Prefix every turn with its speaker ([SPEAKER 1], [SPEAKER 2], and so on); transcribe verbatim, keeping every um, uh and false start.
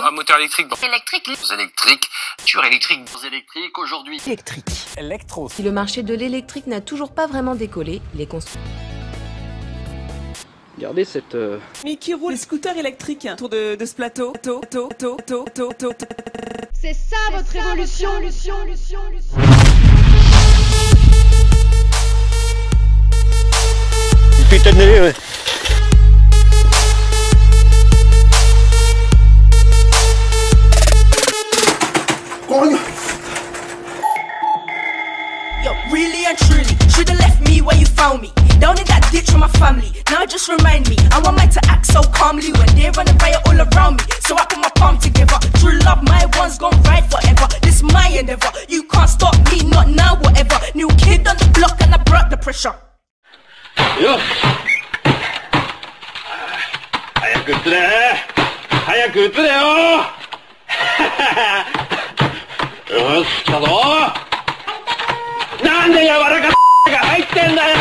[SPEAKER 1] Un moteur électrique. Bon.
[SPEAKER 2] Électrique.
[SPEAKER 1] Électrique. Voiture électrique. Électrique aujourd'hui.
[SPEAKER 3] Électrique.
[SPEAKER 4] Électro.
[SPEAKER 5] Si le marché de l'électrique n'a toujours pas vraiment décollé, les constructeurs...
[SPEAKER 6] Regardez cette... Euh...
[SPEAKER 7] Mais qui roule les scooters électriques autour de, de ce plateau.
[SPEAKER 8] C'est ça votre révolution.
[SPEAKER 4] Putain de nez, ouais.
[SPEAKER 9] Yo, really and truly, should've left me where you found me. Down in that ditch with my family. Now just remind me, I want mine to act so calmly when they running riot all around me. So I put my palm together. True love, my one's gon' ride forever. This my endeavor. You can't stop me, not now, whatever. New kid on the block and I brought the pressure.
[SPEAKER 4] Yo. 早く釣れ早く釣れよよし来たぞなんで柔らかが入ってんだよ